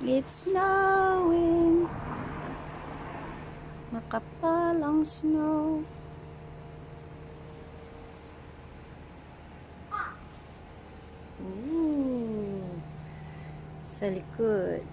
It's snowing. Makapal ang snow. Ooh. Sa likod.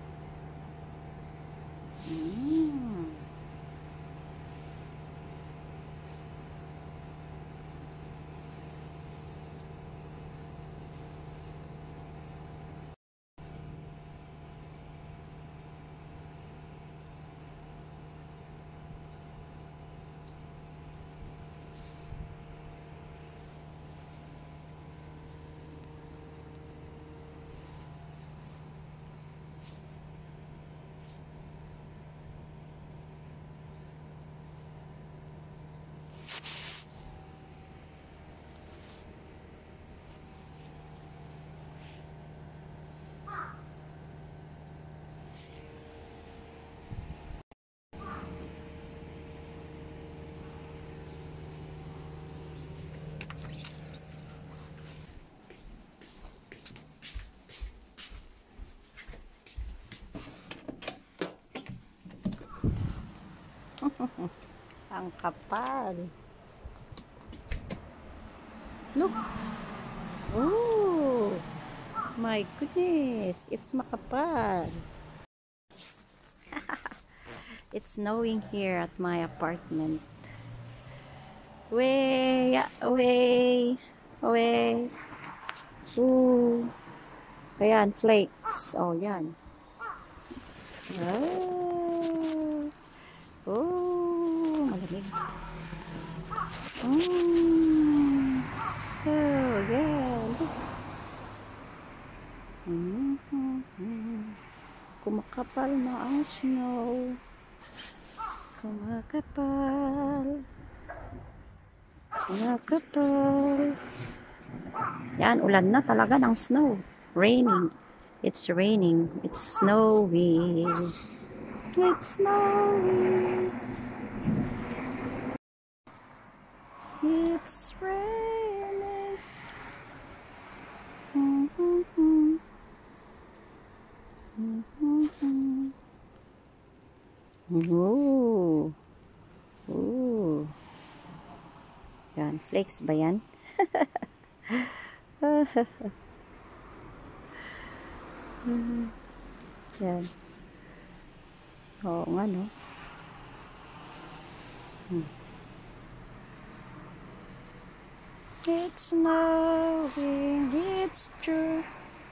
Ang kapal. Look. Oh. My goodness. It's makapal. It's snowing here at my apartment. Way, away, away. Ooh. Ayan, flakes. Oh, yan. Oh. Oh, malamig. So, yeah, look. Kumakapal na ang snow. Kumakapal. Kumakapal. Yan, ulan na talaga ng snow. Raining. It's raining. It's snowing. It's snowing. It's raining. Ooh. Ooh. Yan, flakes ba yan? Yan. Oo nga, no? It's snowing, it's true.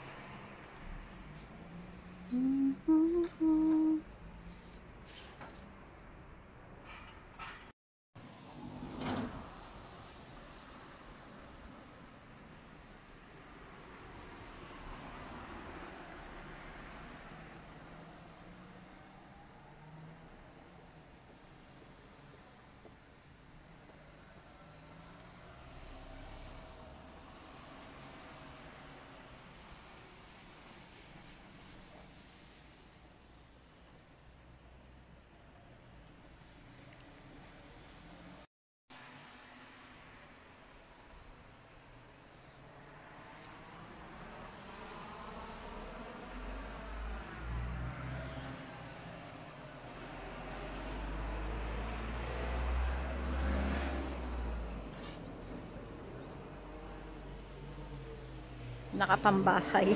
Nakapambahay.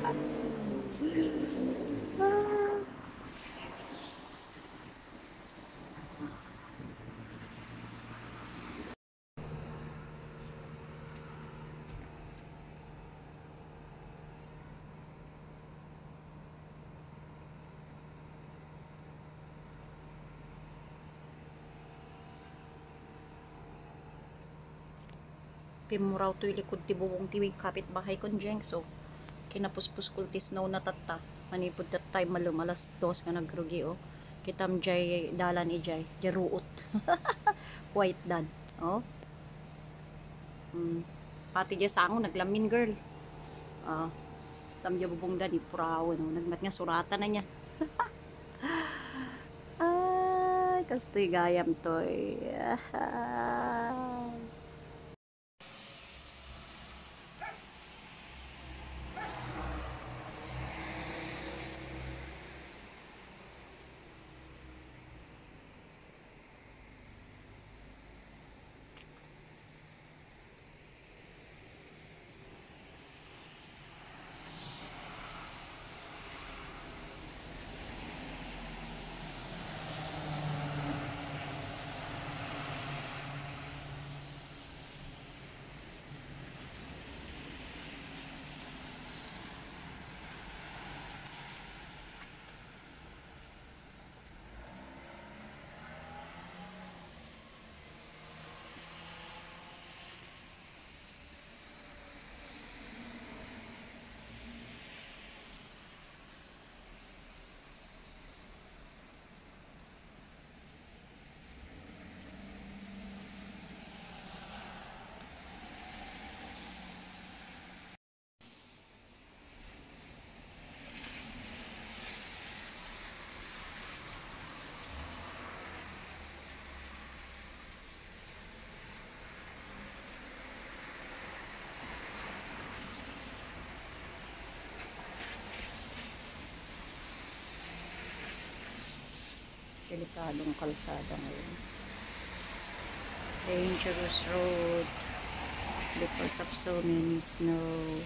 Pimuraw to ilikod ti buwong ti kapit bahay kon jeng so kinapuspus kultis no natata manipod that time malum alas 2 nga nagrugi oh kitam jay dalan ijay jaruot white dan oh pati jay sango naglamin girl tam jay bubong dan ipuraw no nagmat nga suratan na niya ay kastoy gayam toy baradong kalsada ngayon. Dangerous road because of so many snow.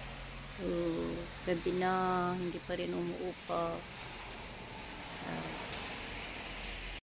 Gabi na, hindi pa rin umuupa.